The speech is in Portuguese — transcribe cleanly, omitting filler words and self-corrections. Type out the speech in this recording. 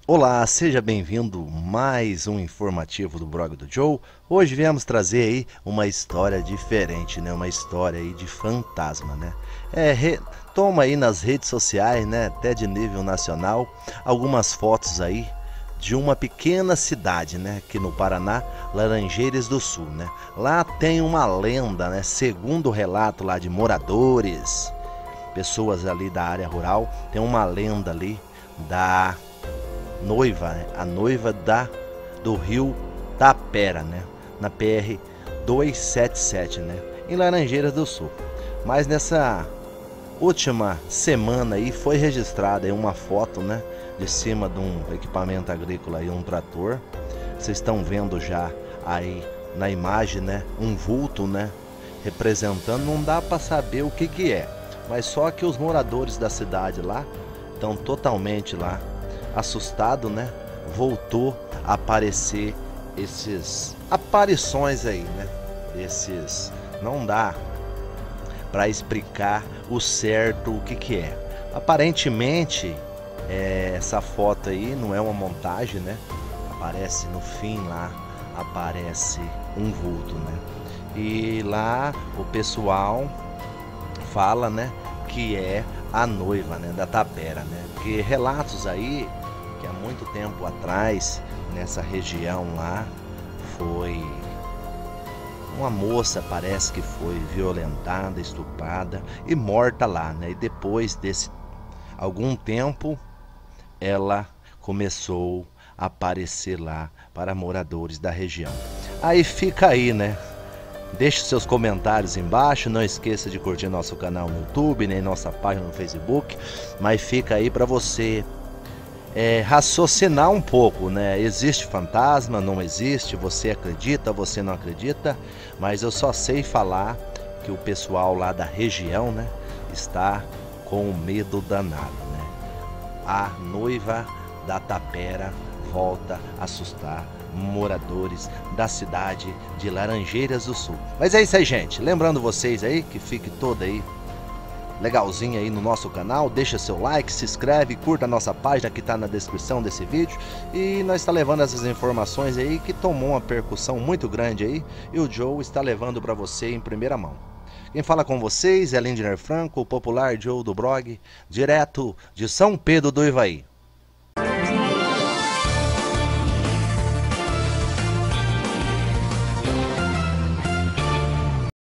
Olá, seja bem-vindo mais um informativo do blog do Joe. Hoje viemos trazer aí uma história diferente, né? Uma história aí de fantasma, né? Toma aí nas redes sociais, né? Até de nível nacional, algumas fotos aí de uma pequena cidade, né? Aqui no Paraná, Laranjeiras do Sul, né? Lá tem uma lenda, né? Segundo o relato lá de moradores, pessoas ali da área rural, tem uma lenda ali da noiva, né? A noiva do rio Tapera, né? Na PR 277, né? Em Laranjeiras do Sul. Mas nessa última semana aí foi registrada aí uma foto, né? De cima de um equipamento agrícola e um trator. Vocês estão vendo já aí na imagem, né? Um vulto, né? Representando, não dá para saber o que é. Mas só que os moradores da cidade lá estão totalmente lá assustado, né? Voltou a aparecer esses aparições aí, né? Esses não dá para explicar o certo o que é. Aparentemente, essa foto aí não é uma montagem, né? Aparece no fim lá, aparece um vulto, né? E lá o pessoal fala, né, que é a noiva, né, da Tapera, né? Porque relatos aí que há muito tempo atrás nessa região lá foi uma moça, parece que foi violentada, estuprada e morta lá, né? E depois desse algum tempo ela começou a aparecer lá para moradores da região. Aí fica aí, né? Deixe seus comentários embaixo, não esqueça de curtir nosso canal no YouTube, nem nossa página no Facebook, mas fica aí para você raciocinar um pouco, né? Existe fantasma, não existe, você acredita, você não acredita, mas eu só sei falar que o pessoal lá da região, né, está com medo danado, né? A noiva da Tapera volta a assustar moradores da cidade de Laranjeiras do Sul. Mas é isso aí, gente. Lembrando vocês aí que fique todo aí legalzinho aí no nosso canal, deixa seu like, se inscreve, curta a nossa página que está na descrição desse vídeo. E nós está levando essas informações aí que tomou uma percussão muito grande aí e o Joe está levando para você em primeira mão. Quem fala com vocês é Lindner Franco, o popular Joe do blog, direto de São Pedro do Ivaí.